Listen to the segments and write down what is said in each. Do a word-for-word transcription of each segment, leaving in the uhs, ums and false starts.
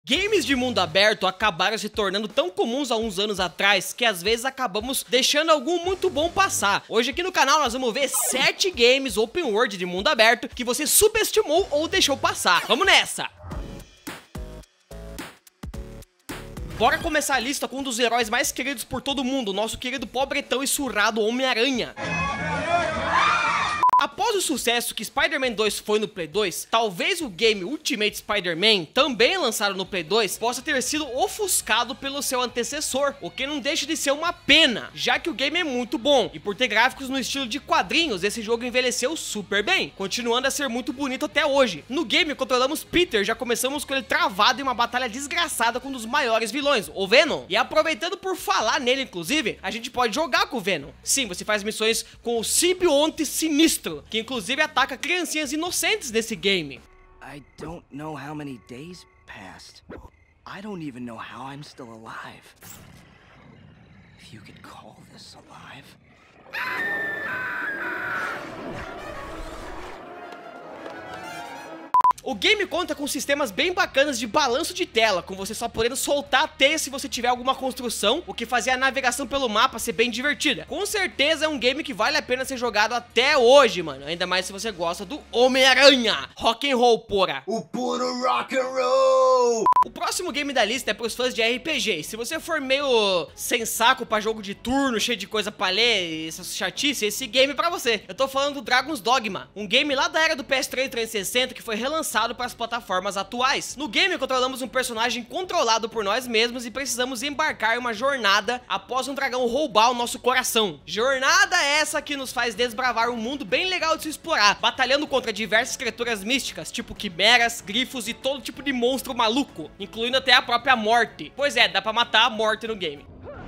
Games de mundo aberto acabaram se tornando tão comuns há uns anos atrás que às vezes acabamos deixando algum muito bom passar. Hoje aqui no canal nós vamos ver sete games open world de mundo aberto que você subestimou ou deixou passar. Vamos nessa! Bora começar a lista com um dos heróis mais queridos por todo mundo, nosso querido pobretão e surrado Homem-Aranha. Após o sucesso que Spider-Man dois foi no Play dois, talvez o game Ultimate Spider-Man, também lançado no Play dois, possa ter sido ofuscado pelo seu antecessor, o que não deixa de ser uma pena, já que o game é muito bom, e por ter gráficos no estilo de quadrinhos, esse jogo envelheceu super bem, continuando a ser muito bonito até hoje. No game controlamos Peter, já começamos com ele travado em uma batalha desgraçada com um dos maiores vilões, o Venom. E aproveitando por falar nele inclusive, a gente pode jogar com o Venom. Sim, você faz missões com o simbionte sinistro, que inclusive ataca criancinhas inocentes nesse game. I don't know how many days passed. I don't even know how I'm still alive. If you could call this alive. O game conta com sistemas bem bacanas de balanço de tela, com você só podendo soltar a teia se você tiver alguma construção, o que fazia a navegação pelo mapa ser bem divertida. Com certeza é um game que vale a pena ser jogado até hoje, mano, ainda mais se você gosta do Homem-Aranha. Rock and roll, porra. O puro rock and roll! O próximo game da lista é pros fãs de R P G. Se você for meio sem saco pra jogo de turno, cheio de coisa pra ler, essa chatice, esse game é pra você. Eu tô falando do Dragon's Dogma, um game lá da era do P S três trezentos e sessenta que foi relançado para as plataformas atuais. No game controlamos um personagem controlado por nós mesmos e precisamos embarcar em uma jornada após um dragão roubar o nosso coração. Jornada essa que nos faz desbravar um mundo bem legal de se explorar, batalhando contra diversas criaturas místicas, tipo quimeras, grifos e todo tipo de monstro maluco, incluindo até a própria morte. Pois é, dá pra matar a morte no game.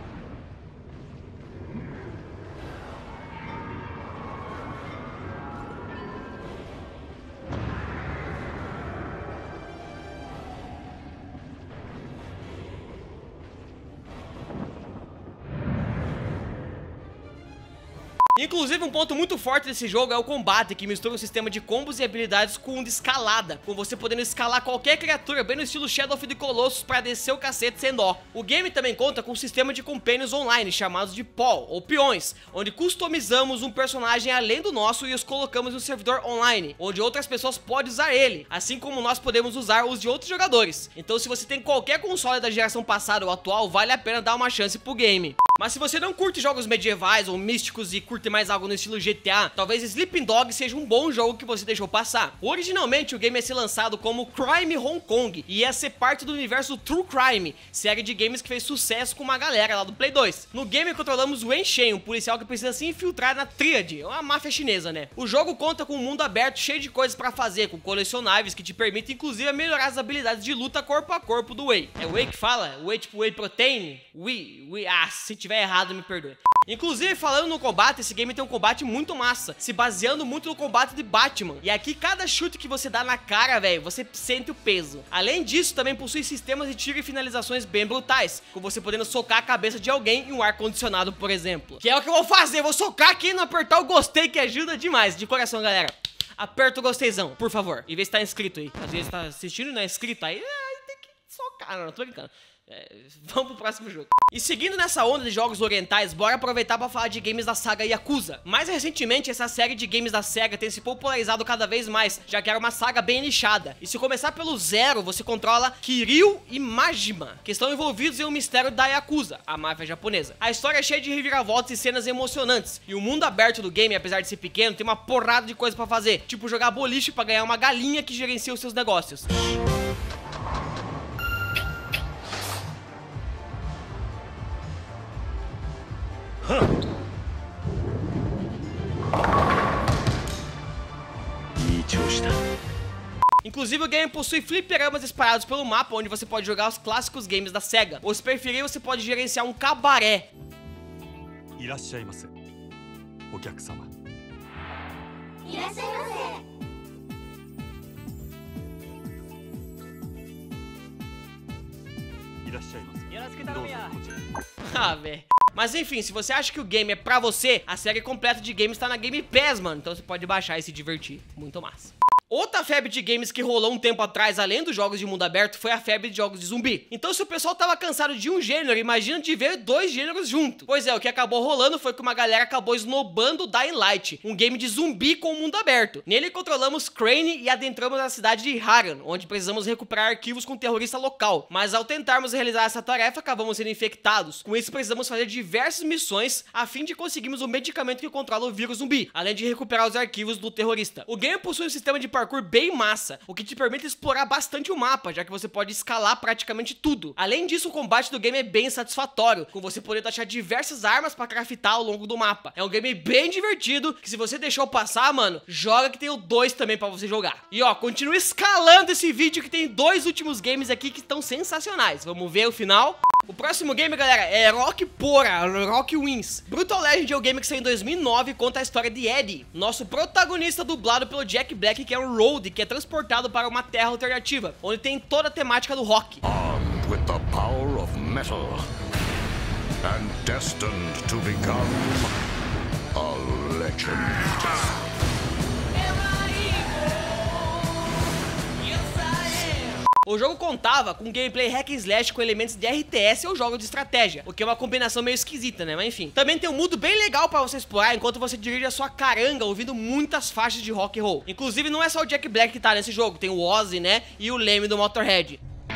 Inclusive, um ponto muito forte desse jogo é o combate, que mistura um sistema de combos e habilidades com um de escalada, com você podendo escalar qualquer criatura, bem no estilo Shadow of the Colossus, pra descer o cacete sem dó. O game também conta com um sistema de companions online, chamados de P O W, ou peões, onde customizamos um personagem além do nosso e os colocamos no servidor online, onde outras pessoas podem usar ele, assim como nós podemos usar os de outros jogadores. Então, se você tem qualquer console da geração passada ou atual, vale a pena dar uma chance pro game. Mas se você não curte jogos medievais ou místicos e curte mais algo no estilo G T A, talvez Sleeping Dogs seja um bom jogo que você deixou passar. Originalmente o game ia ser lançado como Crime Hong Kong e ia ser parte do universo True Crime, série de games que fez sucesso com uma galera lá do Play dois. No game controlamos Wen Shen, um policial que precisa se infiltrar na tríade, uma máfia chinesa, né? O jogo conta com um mundo aberto cheio de coisas pra fazer, com colecionáveis que te permitem inclusive melhorar as habilidades de luta corpo a corpo do Wei. É Wei que fala? Wei tipo Whey Protein? Wei, Wei, ah, se tiver errado me perdoe. Inclusive, falando no combate, esse game tem um combate muito massa, se baseando muito no combate de Batman. E aqui, cada chute que você dá na cara, velho, você sente o peso. Além disso, também possui sistemas de tiro e finalizações bem brutais, com você podendo socar a cabeça de alguém em um ar-condicionado, por exemplo. Que é o que eu vou fazer, vou socar aqui e não apertar o gostei, que ajuda demais. De coração, galera, aperta o gostezão, por favor. E vê se tá inscrito aí. Às vezes tá assistindo e não é inscrito, aí, aí tem que socar, não, não tô brincando. É, vamos pro próximo jogo. E seguindo nessa onda de jogos orientais, bora aproveitar para falar de games da saga Yakuza. Mais recentemente, essa série de games da SEGA tem se popularizado cada vez mais, já que era uma saga bem nichada. E se começar pelo zero, você controla Kiryu e Majima, que estão envolvidos em um mistério da Yakuza, a máfia japonesa. A história é cheia de reviravoltas e cenas emocionantes, e o mundo aberto do game, apesar de ser pequeno, tem uma porrada de coisa para fazer, tipo jogar boliche para ganhar uma galinha que gerencia os seus negócios. Inclusive o game possui fliperamas espalhados pelo mapa, onde você pode jogar os clássicos games da SEGA. Ou se preferir, você pode gerenciar um cabaré. Ah, velho. Mas enfim, se você acha que o game é pra você, a série completa de games tá na Game Pass, mano. Então você pode baixar e se divertir. Muito massa. Outra febre de games que rolou um tempo atrás, além dos jogos de mundo aberto, foi a febre de jogos de zumbi. Então se o pessoal tava cansado de um gênero, imagina de ver dois gêneros juntos. Pois é, o que acabou rolando foi que uma galera acabou esnobando o Dying Light, um game de zumbi com mundo aberto. Nele controlamos Crane e adentramos a cidade de Harran, onde precisamos recuperar arquivos com um terrorista local. Mas ao tentarmos realizar essa tarefa, acabamos sendo infectados. Com isso precisamos fazer diversas missões a fim de conseguirmos o medicamento que controla o vírus zumbi, além de recuperar os arquivos do terrorista. O game possui um sistema de parkour bem massa, o que te permite explorar bastante o mapa, já que você pode escalar praticamente tudo. Além disso, o combate do game é bem satisfatório, com você podendo achar diversas armas pra craftar ao longo do mapa. É um game bem divertido, que se você deixou passar, mano, joga que tem o dois também pra você jogar. E ó, continua escalando esse vídeo que tem dois últimos games aqui que estão sensacionais. Vamos ver o final. O próximo game, galera, é Rock Pora, Rock Wins. Brutal Legend é o game que saiu em dois mil e nove e conta a história de Eddie, nosso protagonista dublado pelo Jack Black, que é um road que é transportado para uma terra alternativa, onde tem toda a temática do rock. Armed with the power of metal and destined to become a legend. O jogo contava com gameplay hack and slash com elementos de R T S ou jogos de estratégia, o que é uma combinação meio esquisita, né? Mas enfim. Também tem um mundo bem legal pra você explorar enquanto você dirige a sua caranga ouvindo muitas faixas de rock and roll. Inclusive não é só o Jack Black que tá nesse jogo, tem o Ozzy, né? E o Lemmy do Motorhead.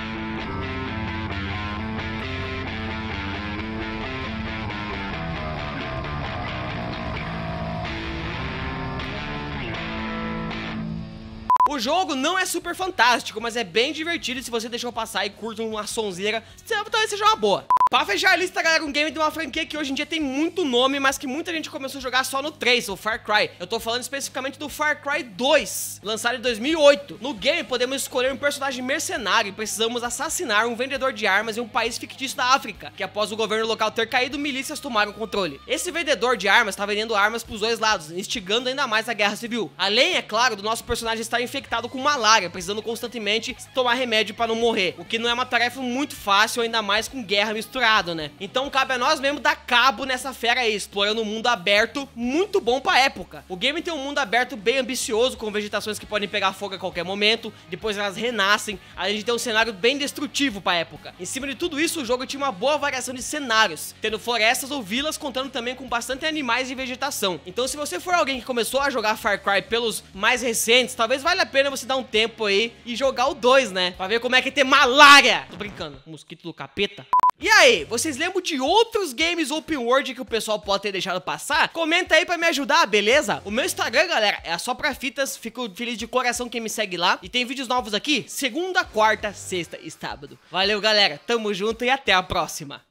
O jogo não é super fantástico, mas é bem divertido e se você deixou passar e curte uma sonzeira, talvez seja uma boa. Pra fechar a lista, galera, um game de uma franquia que hoje em dia tem muito nome, mas que muita gente começou a jogar só no três, o Far Cry. Eu tô falando especificamente do Far Cry dois, lançado em dois mil e oito. No game, podemos escolher um personagem mercenário e precisamos assassinar um vendedor de armas em um país fictício da África, que após o governo local ter caído, milícias tomaram o controle. Esse vendedor de armas tá vendendo armas pros dois lados, instigando ainda mais a guerra civil. Além, é claro, do nosso personagem estar infectado com malária, precisando constantemente tomar remédio pra não morrer, o que não é uma tarefa muito fácil, ainda mais com guerra misturada. Né? Então cabe a nós mesmo dar cabo nessa fera aí, explorando um mundo aberto muito bom pra época. O game tem um mundo aberto bem ambicioso, com vegetações que podem pegar fogo a qualquer momento, depois elas renascem, além de ter um cenário bem destrutivo pra época. Em cima de tudo isso, o jogo tinha uma boa variação de cenários, tendo florestas ou vilas, contando também com bastante animais e vegetação. Então se você for alguém que começou a jogar Far Cry pelos mais recentes, talvez valha a pena você dar um tempo aí e jogar o dois, né? Pra ver como é que é ter malária. Tô brincando, mosquito do capeta. E aí, vocês lembram de outros games open world que o pessoal pode ter deixado passar? Comenta aí pra me ajudar, beleza? O meu Instagram, galera, é só pra fitas, fico feliz de coração quem me segue lá. E tem vídeos novos aqui, segunda, quarta, sexta e sábado. Valeu, galera, tamo junto e até a próxima.